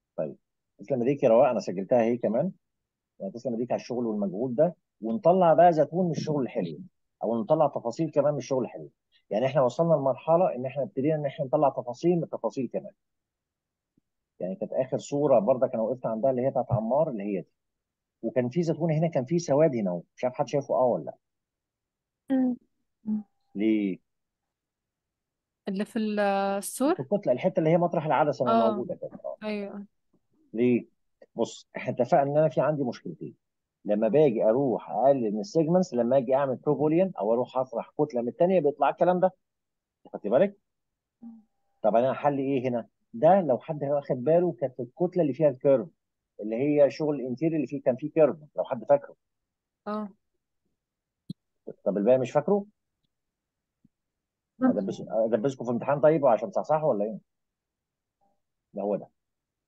طيب، تسلم ايديك يا رواق، انا سجلتها اهي كمان. يعني تسلم ايديك على الشغل والمجهود ده. ونطلع بقى زيتون من الشغل الحلو، او نطلع تفاصيل كمان من الشغل الحلو. يعني احنا وصلنا لمرحله ان احنا ابتدينا ان احنا نطلع تفاصيل من التفاصيل كمان. يعني كانت اخر صوره برضك انا وقفت عندها اللي هي بتاعت عمار، اللي هي دي. وكان في زيتون هنا، كان في سواد هنا اهو، مش عارف حد شايفه ولا لا. مم. مم. ليه؟ اللي في في السور. الكتله، الحته اللي هي مطرح العدسه ما اه. موجوده كده، اه. ايوه. ليه؟ بص، احنا اتفقنا ان انا في عندي مشكلتين. لما باجي اروح اقلل من السيجمنتس، لما اجي اعمل بروبوليان او اروح اطرح كتله من الثانيه، بيطلع الكلام ده. خدت بالك؟ طب انا حل ايه هنا؟ ده لو حد واخد باله، كانت الكتله اللي فيها الكيرف، اللي هي شغل الانتيريور اللي فيه كان فيه كيرف، لو حد فاكره. اه. طب الباقي مش فاكره؟ ادبسكم في امتحان طيب عشان تصحصحوا ولا ايه؟ ده هو ده.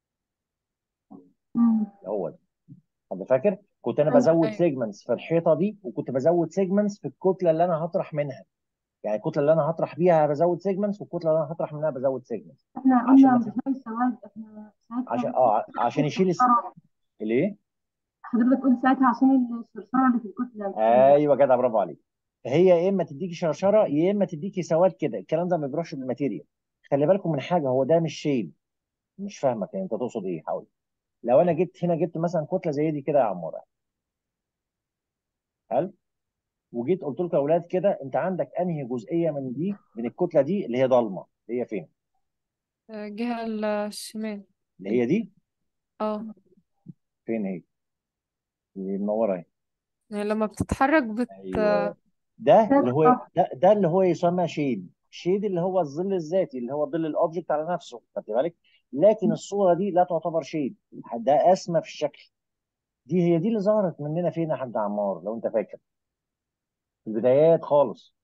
مم. ده هو ده. حد فاكر؟ كنت انا ايوه بزود ايوه. سيجمنتس في الحيطه دي، وكنت بزود سيجمنتس في الكتله اللي انا هطرح منها. يعني الكتله اللي انا هطرح بيها بزود سيجمنتس، والكتله اللي انا هطرح منها بزود سيجمنتس. احنا عشان قلنا ما مش تت... ناوي السواد، احنا ساعتها عشان بس عشان يشيل الشرشرة. الايه. حضرتك قلت ساعتها عشان الشرشرة اللي في الكتلة الحمراء. ايوه جدع، برافو عليك. فهي يا اما تديكي شرشره، يا اما تديكي سواد كده، الكلام ده ما بيروحش بالماتيريال. خلي بالكم من حاجه، هو ده مش شيد. مش فاهمك يعني انت تقصد ايه، حاول. لو انا جبت هنا، جبت مثلا كتله زي دي كده يا عمار، هل وجيت قلت لكم يا اولاد كده، انت عندك انهي جزئيه من دي، من الكتله دي اللي هي ضلمه، اللي هي فين؟ الجهة الشمال. اللي هي دي. اه. فين هي؟ اللي منوره اهي. يعني لما بتتحرك ايوه. ده اللي هو ده اللي هو يسمى شيد. شيد اللي هو الظل الذاتي، اللي هو ظل الاوبجكت على نفسه، خدت بالك؟ لكن الصوره دي لا تعتبر شيد. ده اسمى في الشكل. دي هي دي اللي ظهرت مننا فين يا حاج عمار، لو انت فاكر، في البدايات خالص.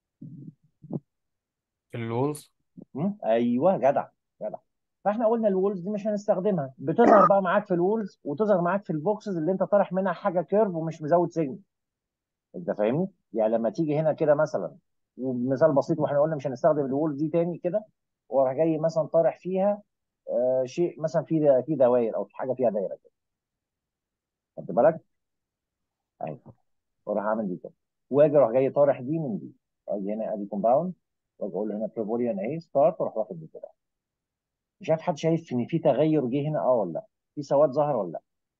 الوولز. ايوه جدع. جدع. فاحنا قلنا الوولز دي مش هنستخدمها، بتظهر بقى معاك في الوولز، وتظهر معاك في البوكسز اللي انت طارح منها حاجه كيرف ومش مزود سيجما. انت فاهمني؟ يعني لما تيجي هنا كده مثلا، وبمثال بسيط، واحنا قلنا مش هنستخدم الوولز دي تاني كده، وراح جاي مثلا طارح فيها شيء مثلا في دوائر، او في حاجه فيها دايره كده. خدت بالك؟ ايوه. واروح اعمل دي كده، واجي اروح جاي طارح دي من دي. اجي هنا ادي كومباوند، واجي اقول هنا بريبوليان اهي ستارت، واروح واخد دي كده. مش عارف حد شايف ان في تغير جه هنا ولا لا؟ في سواد ظهر ولا لا؟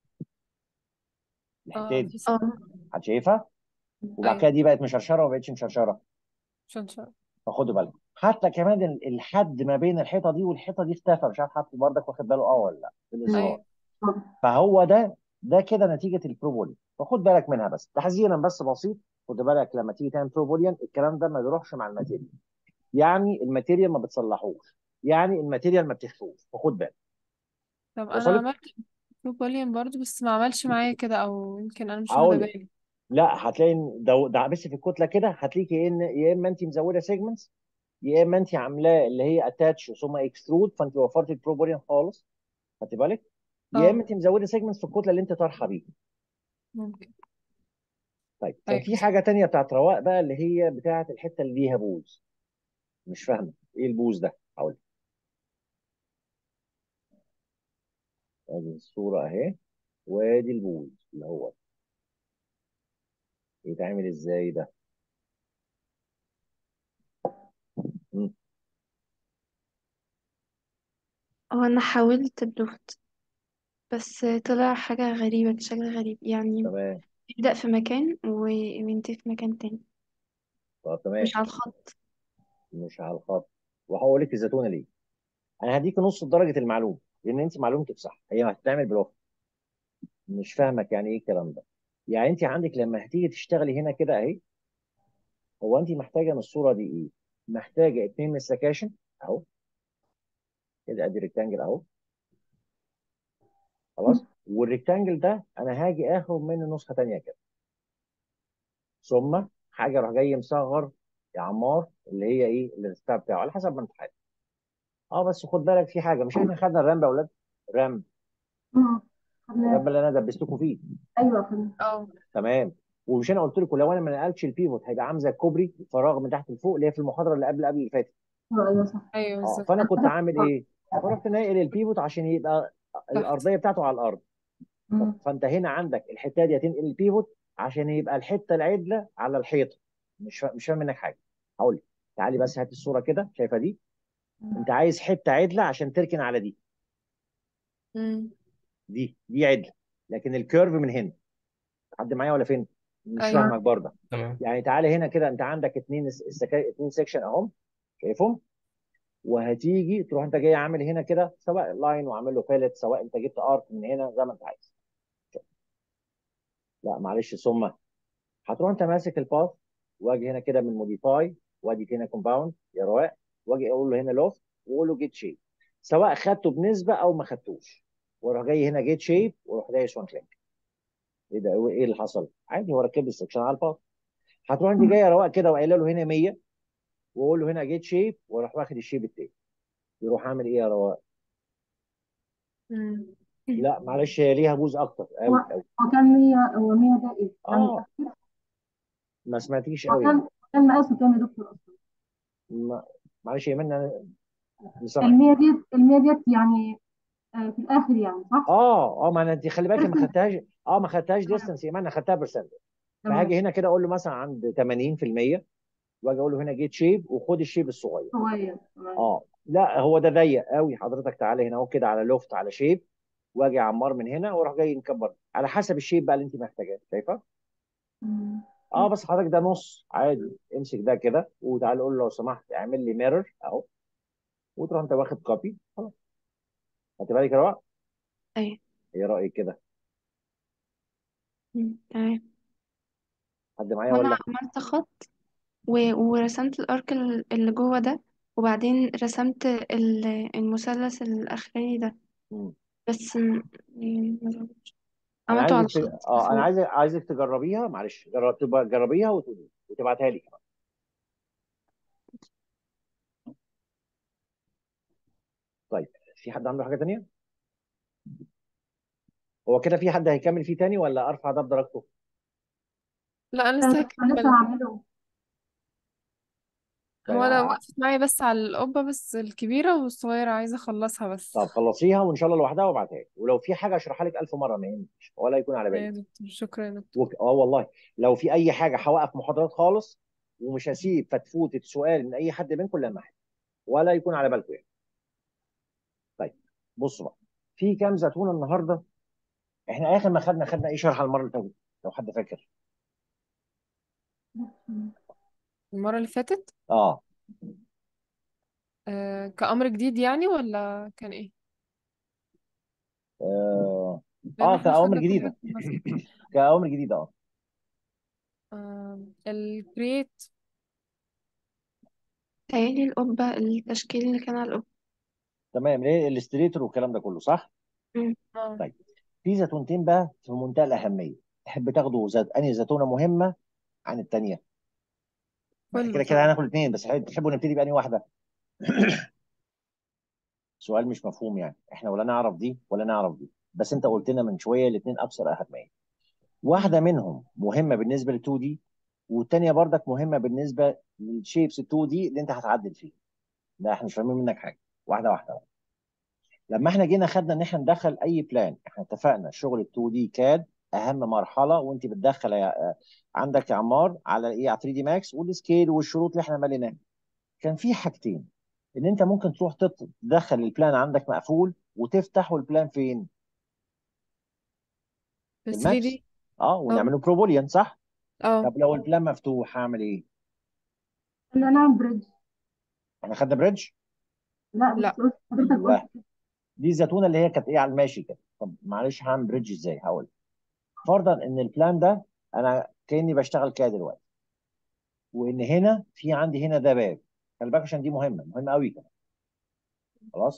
الحته اه دي. في اه. حد شايفها؟ وبعد ايوه. كده دي بقت مشرشره وما بقتش مشرشره. شنشر. فخدوا بالك، حتى كمان الحد ما بين الحيطه دي والحيطه دي اختفى. مش عارف حد برضك واخد باله ولا لا في الاظهار. ايوه. فهو ده كده نتيجه البروبولي. فخد بالك منها، بس تحذيرا بس بسيط. خد بالك لما تيجي تعمل بروبوليان، الكلام ده ما بيروحش مع الماتيريال. يعني الماتيريال ما بتصلحوش، يعني الماتيريال ما بتخفوش، فخد بالك. طب انا وصلت؟ عملت بروبوليان برضو، بس ما عملش معايا كده، او يمكن انا مش واخده اقول بالي. لا، هتلاقي ان ده بس في الكتله كده هتلاقي ان يا اما انت مزوده سيجمنتس، يا اما انت عاملاه اللي هي اتاتش ثم اكسترود، فانت وفرت البروبولين خالص. خدت بالك؟ يا اه. اما انت مزوده سيجمنتس في الكتله اللي انت طارحه بيها. ممكن. طيب، كان ايوه في صح. حاجه تانيه بتاعت رواق بقى، اللي هي بتاعت الحته اللي ليها بوز. مش فاهمه ايه البوز ده، هقول لك. ادي الصوره اهي، وادي البوز اللي هو يتعمل ازاي ده. مم. هو انا حاولت بلوفت، بس طلع حاجة غريبة بشكل غريب يعني. تمام. يبدأ في مكان وينتهي في مكان تاني، طب تمام. مش على الخط. مش على الخط. وهقول لك الزتونه ليه. انا هديك نص درجه المعلومه، لان انت معلومتك صح، هي هتتعمل بلوفت. مش فاهمك يعني ايه الكلام ده. يعني انت عندك لما هتيجي تشتغلي هنا كده اهي، هو انت محتاجه من الصوره دي ايه؟ محتاجه اتنين من السكاشن اهو، كده ادي ريكتانجل اهو. خلاص، والريكتانجل ده انا هاجي اخد منه نسخه تانيه كده، ثم حاجه اروح جاي مصغر يا عمار، اللي هي ايه الارتفاع بتاعه على حسب ما انت حابب. اه بس خد بالك في حاجه، مش احنا خدنا الرام يا اولاد؟ الرام. امم. خدناه. الرام اللي انا دبستكم فيه. ايوه خدناه. اه. تمام. ومش انا قلت لكم لو انا ما نقلتش البيفوت هيبقى عامل زي الكوبري، فراغ من تحت لفوق، اللي هي في المحاضره اللي قبل اللي فاتت. ايوه ايوه صح. ايوه اه، بالظبط. فانا كنت عامل ايه؟ فرحت ناقل البيفوت عشان يبقى تحت. الارضيه بتاعته على الارض. مم. فانت هنا عندك الحته دي هتنقل البيفوت عشان يبقى الحته العدله على الحيطه. مش فاهم منك حاجه. هقول لك. تعالي بس هات الصوره كده، شايفه دي؟ انت عايز حته عدله عشان تركن على دي. امم. دي عدله. لكن الكيرف من هنا. حد معايا ولا فين؟ مش ايوه. فاهمك برضه. تمام. يعني تعالى هنا كده، انت عندك اتنين سيكشن اهم. شايفهم؟ وهتيجي تروح انت جاي عامل هنا كده سواء لاين وعامل له فيلت، سواء انت جبت ارك من هنا زي ما انت عايز. لا معلش، ثم هتروح انت ماسك الباث، واجي هنا كده من موديفاي، واجي هنا كومباوند يا رواق، واجي اقول له هنا لوفت، واقول له جيت شيب، سواء خدته بنسبه او ما خدتوش. واروح جاي هنا جيت شيب، واروح دايس وان كليك. ايه ده؟ ايه اللي حصل؟ عادي، هو ركب لي السكشن على الباث. هتروح انت جاي يا رواق كده وقايل له هنا 100، واقول له هنا جيت شيب، واروح واخد الشيب التاني. يروح عامل ايه يا رواق؟ امم. لا معلش، هي ليها بوز اكتر هو قوي قوي. هو كان 100، هو 100 ده ايه؟ يعني اه، ما سمعتكيش هو قوي يعني. كان مقاسه كام يا دكتور اصلا؟ ما... معلش يا منى، انا مش سامعك. ال100 ديت يعني في الاخر يعني صح؟ ما انت خلي بالك، ما خدتهاش تمام. ديستنس، يا انا خدتها برسنت. تمام. فهاجي هنا كده اقول له مثلا عند 80%، واجي اقول له هنا جيت شيب، وخد الشيب الصغير. صغير. تمام. لا هو ده ضيق قوي، حضرتك تعالى هنا اهو كده على لوفت على شيب، واجي عمار من هنا، واروح جاي نكبر على حسب الشيب بقى اللي انت محتاجاه. شايفه؟ مم. بس حضرتك ده نص عادي، امسك ده كده وتعالى قول له لو سمحت اعمل لي ميرور اهو، وتروح انت واخد كوبي خلاص. هتبقى لك رواق. ايوه. ايه رايك كده؟ تمام. حد معايا وانا ولا؟ عملت خط ورسمت الارك اللي جوه ده، وبعدين رسمت المثلث الاخراني ده. مم. بس يعني ما ظبطش. انا عملته على عايزك الخط من انا فوق. عايزك تجربيها، معلش جربيها وتبعتها لي كمان. طيب، في حد عنده حاجه تانيه؟ هو كده في حد هيكمل فيه تاني ولا ارفع ده بدرجته؟ لا انا لسه لسه هكمل. هعمله. طيب هو انا وقفت معايا بس على القبة بس الكبيرة، والصغيرة عايزة اخلصها بس. طب خلصيها وان شاء الله لوحدها وابعتها لي، ولو في حاجه اشرحها لك 1000 مره ما يهمش ولا يكون على بالي. يا دكتور شكرا يا دكتور. والله لو في اي حاجه هوقف محاضرات خالص، ومش هسيب فتفوتة سؤال من اي حد منكم لما احد، ولا يكون على بالكم يعني. طيب، بصوا بقى، في كام زتونه النهارده. احنا اخر ما خدنا ايه شرح المره اللي فاتت؟ لو حد فاكر. المرة اللي فاتت اه كأمر جديد يعني ولا كان ايه؟ اه, لان احنا كأوامر خدنا كل ده جديده. بس. كأوامر جديده الكرييت. تهيألي القبة، التشكيل اللي كان على القبة. تمام، ليه الاستريتور والكلام ده كله صح. مم. اه. طيب، في زيتونتين بقى في منتهى الاهميه، تحب تاخدوا انهي زيتونه مهمه عن الثانيه؟ احنا كله كده كده طبعا. هناخد الاثنين، بس تحبوا نبتدي بأنهي واحده؟ سؤال مش مفهوم يعني، احنا ولا نعرف دي ولا نعرف دي، بس انت قلت لنا من شويه الاثنين اكثر اهميه. واحده مم. منهم مهمه بالنسبه لل 2 دي، والثانيه برضك مهمه بالنسبه للشيبس 2 دي اللي انت هتعدل فيه. لا احنا مش فاهمين منك حاجه. واحده واحده. لما احنا جينا خدنا ان احنا ندخل اي بلان، احنا اتفقنا شغل ال 2 دي كاد اهم مرحله، وانت بتدخل عندك يا عمار على ايه، على 3 دي ماكس والسكيل والشروط اللي احنا ماليناها. كان في حاجتين، ان انت ممكن تروح تدخل البلان عندك مقفول وتفتح البلان فين؟ في في 3 الماكس. دي. اه. ونعمله بروبوليان صح. اه. طب لو البلان مفتوح هعمل ايه؟ انا نعمل بريدج. احنا خدنا بريدج. لا لا. بس حضرتك قلت ايوه، دي الزتونه اللي هي كانت ايه على الماشي كده. طب معلش، هعمل بريدج ازاي؟ هقول. فرضا ان البلان ده انا كاني بشتغل كده دلوقتي، وان هنا في عندي هنا ده باب. خلي بالك عشان دي مهمه قوي كده. خلاص.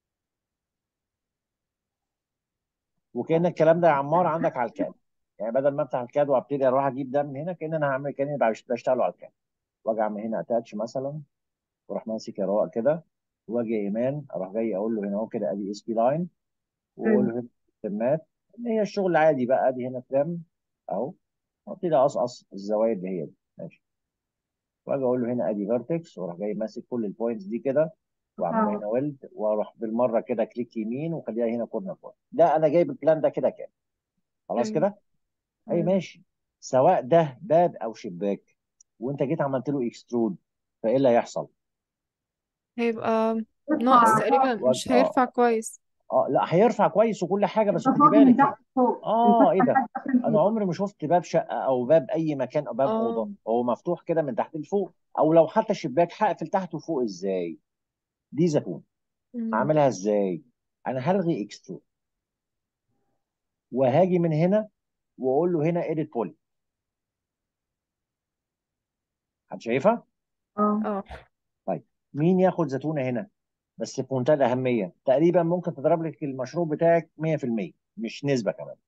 وكان الكلام ده يا عمار عندك على الكاد، يعني بدل ما افتح الكاد وابتدي اروح اجيب ده من هنا، كان انا هعمل كاني بشتغله على الكاد. واجي اعمل هنا اتاتش مثلا، واروح ماسك يا رواق كده، واجي يا ايمان اروح جاي اقول له هنا اهو كده ادي اس بي لاين، واقول له هنا تمات ان هي الشغل عادي بقى، ادي هنا ترم اهو، وابتدي اقصقص الزوايا اللي هي دي ماشي. واجي اقول له هنا ادي فيرتكس، واروح جاي ماسك كل البوينتس دي كده، واعمل هنا ويلد، واروح بالمره كده كليك يمين وخليها هنا كورنر بوينت. ده انا جايب البلان ده كده كام. خلاص ايوه. كده. اي ماشي. سواء ده باب او شباك، وانت جيت عملت له اكسترود، فايه اللي هيحصل؟ هيبقى ناقص يرفع تقريبا، مش هيرفع كويس. لا هيرفع كويس وكل حاجه، بس خدي التصاوي من بالك. تحت فوق، من ايه فتحة ده؟ لحد آخر انا الحيطة. عمري ما شفت باب شقه او باب اي مكان او باب اه. اوضه هو مفتوح كده من تحت لفوق، او لو حتى شباك هقفل تحت وفوق ازاي؟ دي زيتون. مم. هعملها ازاي؟ انا هلغي اكسترود، وهاجي من هنا واقول له هنا اديت بولي. حد شايفها؟ اه. اه. طيب، مين ياخد زيتونه هنا؟ بس في منتهى الاهميه، تقريبا ممكن تضرب لك المشروب بتاعك 100%، مش نسبه كمان.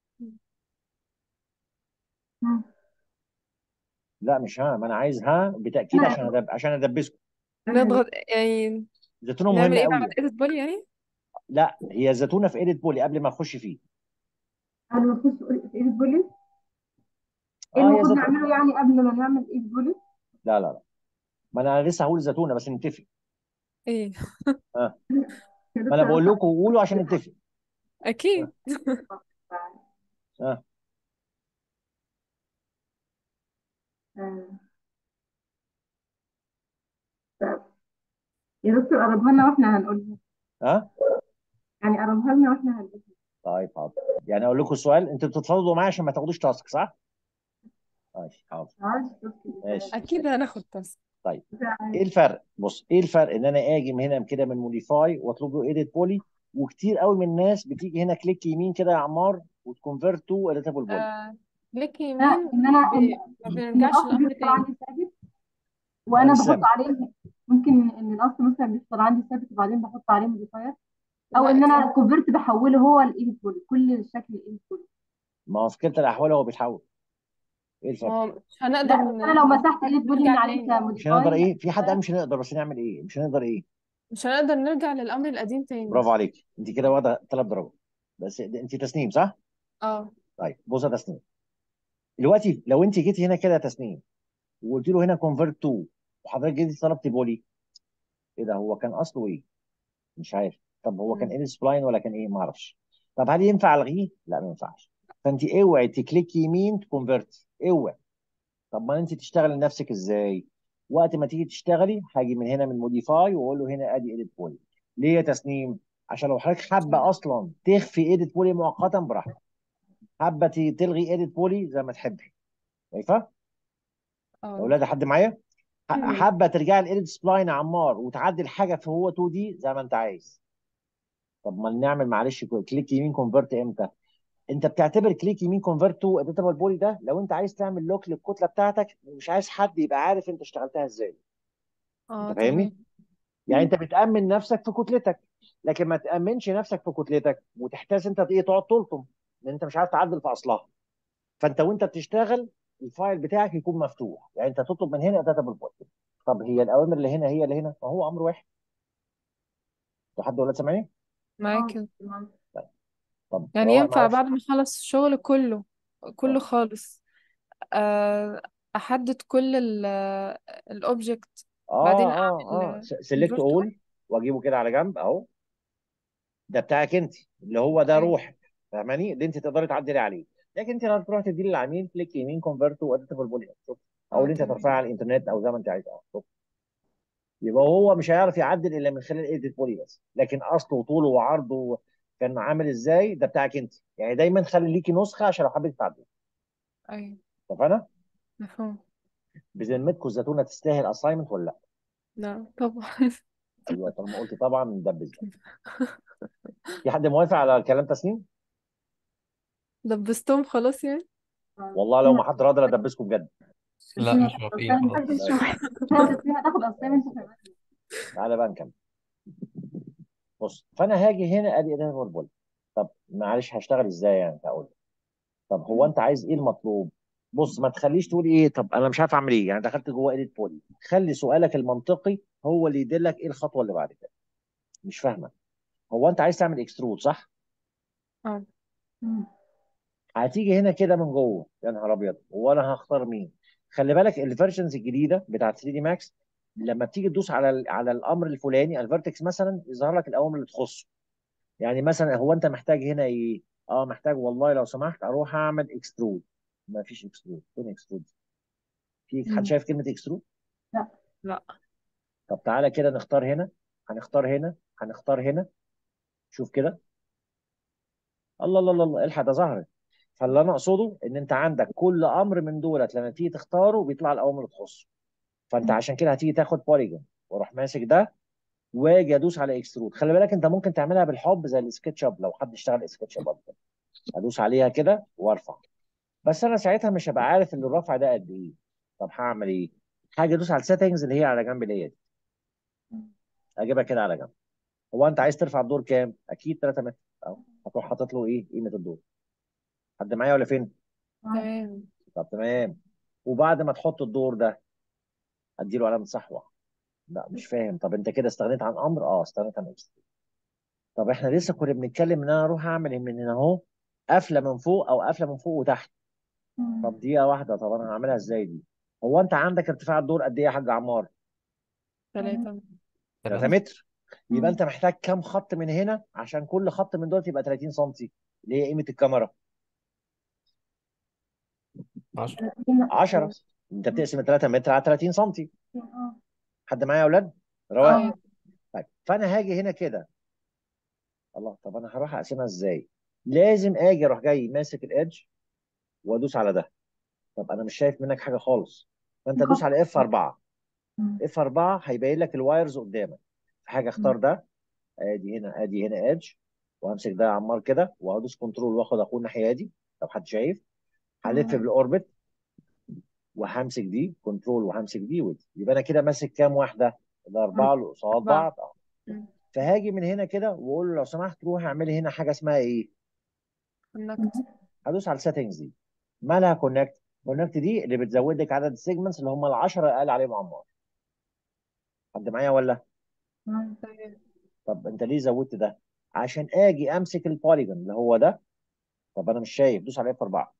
مم. لا مش ها، ما انا عايز ها بتاكيد انا عشان ادبسكم. انا نضغط يعني. زيتونه نعمل مهمه ايه قوي. بعد ايديت بولي يعني؟ لا، هي زيتونه في اديت بولي قبل ما اخش فيه. قبل ما نخش في ايد بوليس، ايه اه هي المفروض زيتونه. نعمله يعني قبل ما نعمل ايد بوليس؟ لا لا لا، ما انا لسه هقول زيتونه بس نتفق. ايه. اه، يا ما انا دكتور بقول بس لكم قولوا عشان نتفق. اه. اكيد. اه. آه. طب يا دكتور قربها لنا واحنا هنقولها، اه. يعني قربها لنا واحنا هنقولها. طيب حاضر. يعني اقول لكم السؤال، انتوا بتتفاوضوا معايا عشان ما تاخدوش تاسك صح؟ ماشي حاضر. معلش بس ماشي. اكيد هناخد تاسك. طيب، ايه الفرق؟ بص، ايه الفرق ان انا اجي من هنا كده من موديفاي واطلب له ايديت بولي، وكتير قوي من الناس بتيجي هنا كليك يمين كده يا عمار وتكونفيرت تو اديتابل بولي. كليك لا، يمين. ان انا ما ان بنرجعش الاصل الامر بيفضل تاني. عندي ثابت انا وانا مش بحط سامع. عليه. ممكن ان الاصل مثلا بيفضل عندي ثابت وبعدين بحط عليه موديفاير، او لا ان انا كونفرت بحوله هو الايديت بولي، كل شكل الايديت بولي. ما هو في كلتا الاحوال هو بيتحول. ايه ما الفرق؟ هو مش هنقدر لا بس انا لو مسحت الايديت بولي نرجع من عليه تاني. مش هنقدر كموديفاي. ايه؟ في حد قال مش هنقدر، بس نعمل ايه؟ مش هنقدر ايه؟ مش هنقدر نرجع للامر القديم تاني. برافو عليك، انت كده واخده 3 درجات. بس انت تسنيم صح؟ اه. طيب بص يا تسنيم، دلوقتي لو انت جيتي هنا كده يا تسنيم وقلت له هنا كونفرت تو، وحضرتك جيتي طلبتي بولي، ايه ده؟ هو كان اصله ايه؟ مش عارف. طب هو كان مم. ايه سبلاين ولا كان ايه؟ ما اعرفش. طب هل ينفع الغيه؟ لا ما ينفعش. فانت اوعي تكليك يمين تكونفرت، اوعي. طب ما انت تشتغل لنفسك ازاي؟ وقت ما تيجي تشتغلي هاجي من هنا من موديفاي واقول له هنا ادي ايديت بولي. ليه يا تسنيم؟ عشان لو حضرتك حابه اصلا تخفي ايديت بولي مؤقتا براحتك، حابه تلغي ايديت بولي زي ما تحبي. شايفه؟ يا اه. اولاد حد معايا؟ ايوه. حابه ترجعي الايديت سبلاين يا عمار وتعدل حاجه في هو 2 دي زي ما انت عايز. طب ما نعمل معلش كليك يمين كونفرت امتى؟ انت بتعتبر كليك يمين كونفرت تو اديتابل بولي ده لو انت عايز تعمل لوك للكتله بتاعتك، مش عايز حد يبقى عارف انت اشتغلتها ازاي. انت اه. فاهمني؟ تمام. يعني انت بتامن نفسك في كتلتك، لكن ما تامنش نفسك في كتلتك وتحتاج انت ايه تقعد تلطم، لان انت مش عارف تعدل في اصلها. فانت وانت بتشتغل الفايل بتاعك يكون مفتوح، يعني انت تطلب من هنا اديتابل بولي. طب هي الاوامر اللي هنا هي اللي هنا، ما هو امر واحد. انتوا حد ولا سامعني؟ معاك اه كده. تمام. طيب. طب يعني روق ينفع معايا. بعد ما اخلص الشغل كله، كله اه خالص، احدد كل الاوبجكت، بعدين اه اعمل سيلكت convert to. اول واجيبه كده على جنب اهو. ده بتاعك انت، اللي هو ده ايوه. روحك. فاهماني؟ اللي انت تقدري تعدلي عليه. لكن انت لو تروح تدي للعميل كليك يمين كونفرت واديتابل بولي، شوف. او اه. اللي انت تمام. ترفعه على الانترنت او زي ما انت عايز، شوف. يبقى هو مش هيعرف يعدل الا من خلال الايديت بولي بس، لكن اصله وطوله وعرضه كان عامل ازاي ده بتاعك انت. يعني دايما خلي ليكي نسخه عشان لو حبيت تعدل. ايوه. اتفقنا؟ مفهوم. بذمتكم الزتونه تستاهل اساينمنت ولا لا؟ لا طبعا. ايوه طالما قلت طبعا ندبس بقى. في حد موافق على كلام تسنيم؟ دبستهم خلاص يعني. والله لو ما حد راضي ادبسكم بجد. لا مش موافقين خالص. بس تسليم هتاخد اسايمنت بس كده. كمان. تعالى بقى نكمل. بص، فانا هاجي هنا ادي اداه البول. طب معلش هشتغل ازاي يعني؟ هقول. طب هو انت عايز ايه المطلوب؟ بص، ما تخليش تقول ايه طب انا مش عارف اعمل ايه، يعني دخلت جوه ايديت بولي. خلي سؤالك المنطقي هو اللي يدلك ايه الخطوه اللي بعد كده. مش فاهمه. هو انت عايز تعمل اكسترود صح؟ اه. مم. هتيجي هنا كده من جوه، يا نهار ابيض، وانا هختار مين؟ خلي بالك الفيرجنز الجديده بتاعت 3 دي ماكس لما بتيجي تدوس على الامر الفلاني الفيرتكس مثلا يظهر لك الاوامر اللي تخصه. يعني مثلا هو انت محتاج هنا ايه؟ اه محتاج والله لو سمحت اروح اعمل اكسترود. ما فيش اكسترود، فين اكسترود؟ في حد مم. شايف كلمه اكسترود؟ لا. لا. طب تعالى كده نختار هنا، هنختار هنا، هنختار هنا. شوف كده، الله الله الله الله، الحق ده ظهرت. فاللي انا اقصده ان انت عندك كل امر من دولت لما تيجي تختاره بيطلع الاوامر اللي تخصه. فانت مم. عشان كده هتيجي تاخد بوليجون واروح ماسك ده واجي ادوس على اكسترود. خلي بالك انت ممكن تعملها بالحب زي السكتش اب، لو حد اشتغل سكتش اب أكتر. ادوس عليها كده وارفع. بس انا ساعتها مش هبقى عارف ان الرفع ده قد ايه. طب هعمل ايه؟ حاجه ادوس على السيتنجز اللي هي على جنب اللي هي دي، اجيبها كده على جنب. هو انت عايز ترفع الدور كام؟ اكيد 3 متر. اهو هتروح حاطط له ايه قيمه الدور. حد معايا ولا فين؟ معاك. تمام. طب تمام. وبعد ما تحط الدور ده اديله علامه صحوه. لا مش فاهم. طب انت كده استغنيت عن امر؟ اه استغنيت عن اكسترا. طب احنا لسه كنا بنتكلم ان انا اروح اعمل من هنا اهو قفله من فوق او قفله من فوق وتحت. مم. طب دقيقه واحده، طب انا هعملها ازاي دي؟ هو انت عندك ارتفاع الدور قد ايه يا حاج عمار؟ 3. 3 3. متر. يبقى مم. انت محتاج كام خط من هنا عشان كل خط من دول يبقى 30 سم، اللي هي قيمه الكاميرا؟ 10. 30. 10. انت مم. بتقسم 3 متر على 30 سم. اه. حد معايا يا اولاد؟ رواق. ايوه. اه. طيب فانا هاجي هنا كده. الله، طب انا هروح اقسمها ازاي؟ لازم اجي اروح جاي ماسك الادج وادوس على ده. طب انا مش شايف منك حاجه خالص. في فانت دوس خط. على اف 4. مم. اف 4 هيبين لك الوايرز قدامك. في حاجه مم. اختار ده. ادي هنا، ادي هنا ادج. وهمسك ده يا عمار كده وهدوس كنترول واخد اخوه الناحيه دي. لو حد شايف هلف تمام. بالاوربت وهمسك دي كنترول وهمسك دي ودي. يبقى انا كده ماسك كام واحده؟ الاربعه اللي قصاد 4. بعض. فهاجي من هنا كده واقول له لو سمحت روح اعمل لي هنا حاجه اسمها ايه؟ كونكت. هدوس على السيتنجز دي. مالها كونكت؟ كونكت دي اللي بتزود لك عدد السيجمنتس اللي هم ال 10 اللي قال عليهم عمار. حد معايا ولا؟ تمام. تمام. طب انت ليه زودت ده؟ عشان اجي امسك البوليجون اللي هو ده. طب انا مش شايف، دوس على اف 4.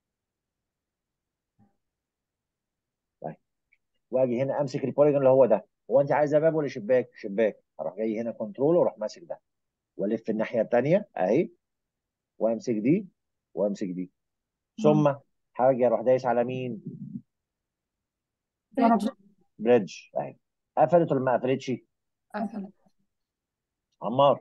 طيب واجي هنا امسك البوليجون اللي هو ده. هو انت عايزه باب ولا شباك؟ شباك. اروح جاي هنا كنترول واروح ماسك ده والف الناحيه الثانيه اهي. وامسك دي وامسك دي. مم. ثم هاجي اروح دايس على مين؟ بريدج. بريدج اهي. قفلت ولا ما قفلتش؟ قفل. عمار.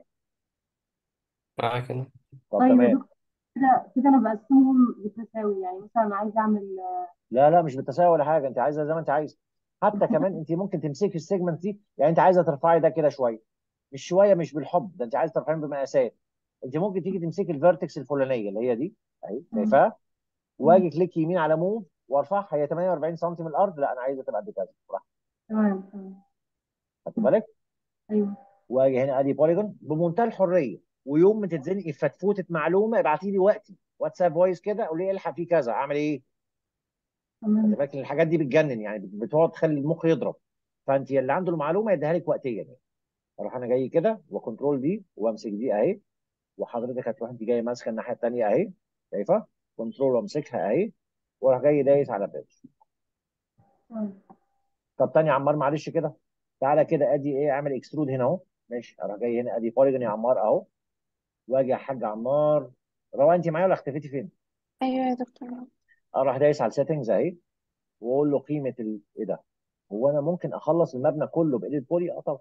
معاك أنا. طب طيب يا تمام. دكتور، كده انا بقسمهم بالتساوي، يعني مثلا انا عايزه اعمل لا لا مش بالتساوي ولا حاجه، انت عايزه زي ما انت عايز. حتى كمان انت ممكن تمسكي السيجمنت دي، يعني انت عايزه ترفعي ده كده شويه. مش شويه مش بالحب ده، انت عايزه ترفعيه بمقاسات. انت ممكن تيجي تمسكي الفيرتكس الفلانيه اللي هي دي اهي، مم. شايفاها؟ مم. واجي كليك يمين على موف وارفعها. هي 48 سم من الارض، لا انا عايزه تبقى قد كذا براحتك. تمام. تمام. خدت بالك؟ ايوه. واجي هنا ادي بوليجون بمنتهى الحريه. ويوم ما تتزنقي في فتفوته معلومه ابعتي لي وقتي واتساب فويس كده قولي لي الحق في كذا اعمل ايه. خدت تمام. بالك إن الحاجات دي بتجنن، يعني بتقعد تخلي المخ يضرب. فانت اللي عنده المعلومه يديها لك وقتيا يعني. اروح انا جاي كده وكنترول دي وامسك دي اهي. وحضرتك هتروح انت جاي ماسكه الناحيه الثانيه اهي. شايفه؟ كنترول وامسكها اهي. واروح جاي دايس على بيج. تمام. طب تاني يا عمار معلش كده. تعالى كده ادي ايه، اعمل اكسترود هنا اهو. ماشي اروح جاي هنا ادي بوليجون يا عمار اهو. واجي يا حاج عمار. روى انت معايا ولا اختفيتي فين؟ ايوه يا دكتور. اروح دايس على السيتنجز اهي. واقول له قيمه ايه ده؟ هو انا ممكن اخلص المبنى كله بايديت بولي؟ اه طبعا.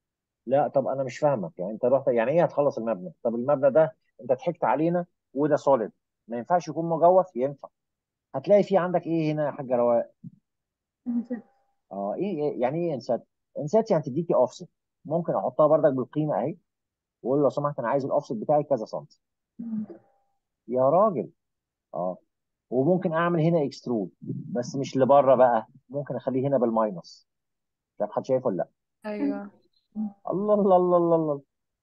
لا طب انا مش فاهمك، يعني انت رحت يعني ايه هتخلص المبنى؟ طب المبنى ده انت ضحكت علينا وده سوليد. ما ينفعش يكون مجوف؟ ينفع. هتلاقي في عندك ايه هنا يا حاجه رواق؟ تمام. اه يعني ايه انسات؟ انسات يعني تديكي اوفست. ممكن احطها بردك بالقيمه اهي. واقول له لو سمحت انا عايز الاوفست بتاعي كذا سنتي. مم. يا راجل. اه. وممكن اعمل هنا اكسترود بس مش لبره بقى، ممكن اخليه هنا بالماينس. مش عارف حد شايف ولا لا. ايوه. الله الله الله الله الله.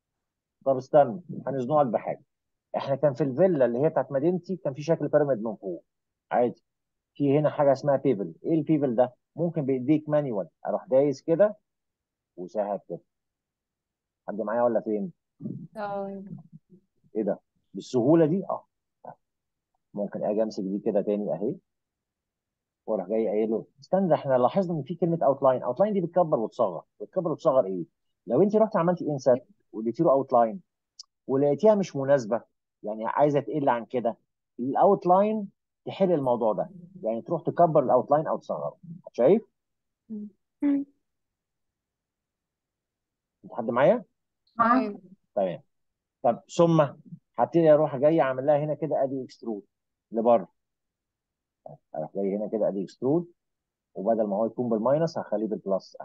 طب استنى هنزنقك بحاجه. احنا كان في الفيلا اللي هي بتاعت مدينتي كان في شكل بيراميد من فوق عادي. في هنا حاجه اسمها بيبل. ايه البيبل ده؟ ممكن بايديك مانيوال اروح دايس كده وساعد كده. حد معايا ولا فين؟ اه. ايه ده؟ بالسهوله دي؟ اه. ممكن اجي امسك دي كده تاني اهي. وراح جاي قايل له استنى، احنا لاحظنا ان في كلمه اوتلاين. اوتلاين دي بتكبر وتصغر، بتكبر وتصغر ايه؟ لو انت رحت عملتي انسات واديتي له اوتلاين ولقيتيها مش مناسبه، يعني عايزه تقل عن كده، الاوتلاين تحل الموضوع ده، يعني تروح تكبر الاوتلاين او تصغره. شايف؟ مم. انت حد معايا؟ معاك. ايوه. تمام. طب ثم هبتدي اروح جاي اعمل لها هنا كده ادي اكسترود لبره، اروح جاي هنا كده ادي اكسترود، وبدل ما هو يكون بالماينس هخليه بالبلس.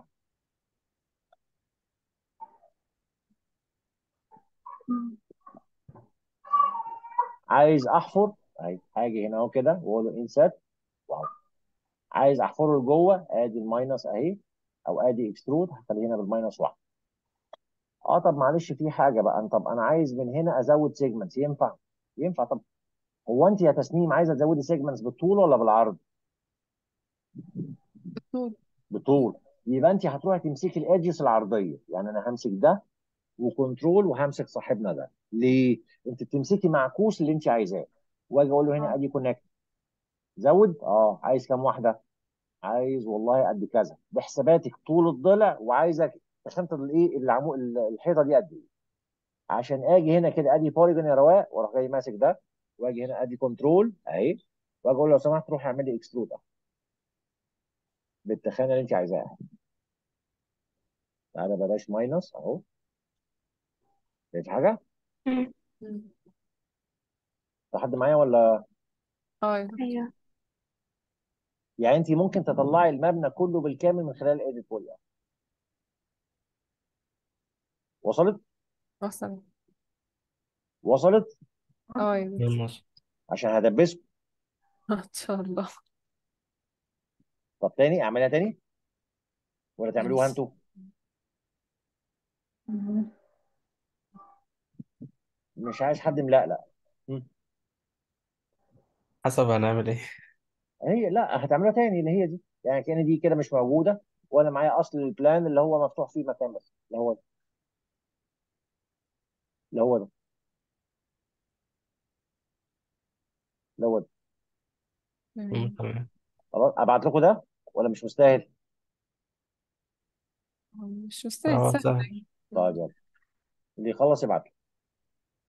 مم. عايز احفر اهي، هاجي هنا اهو كده واقول له انسات واهو. عايز احفره لجوه، ادي الماينس اهي، او ادي اكسترود هخليه هنا بالماينس 1. اه طب معلش في حاجه بقى، طب انا عايز من هنا ازود سيجمنتس، ينفع؟ ينفع. طب هو انت يا تسنيم عايزه تزودي سيجمنتس بالطول ولا بالعرض؟ طول. بالطول. يبقى انت هتروحي تمسكي الادجز العرضيه، يعني انا همسك ده وكنترول وهمسك صاحبنا ده. ليه؟ انت بتمسكي معكوس اللي انت عايزاه، واجي اقول له هنا ادي كونكت، زود. عايز كام واحده؟ عايز والله قد كذا بحساباتك طول الضلع، وعايزك تخنت الايه الحيطه دي قد ايه، عشان اجي هنا كده ادي بوليجون يا رواق، واروح جاي ماسك ده، واجي هنا ادي كنترول اهي، واجي اقول له لو سمحت روح اعمل لي اكسترود بالتخانه اللي انت عايزاها. تعالى بلاش ماينس اهو. شايف حاجه؟ مم. لحد معايا ولا؟ ايوه. ايوه. يعني انت ممكن تطلعي المبنى كله بالكامل من خلال ايديت بولي. وصلت؟ وصل. وصلت. ايوه. ماشي. عشان هدبسكم. ان شاء الله. طب تاني اعملها تاني ولا تعملوها ماشي. انتوا؟ مم. مش عايز حد ملقلق. م. حسب هنعمل ايه. هي لا هتعملوها تاني اللي هي دي، يعني كان دي كده مش موجوده، وانا معايا اصل البلان اللي هو مفتوح فيه مكان بس، اللي هو ده اللي هو ده. تمام. تمام. خلاص ابعت لكم ده ولا مش مستاهل؟ مش مستاهل، اه سهل سهل. يعني. طيب يلا، اللي يخلص يبعت لي.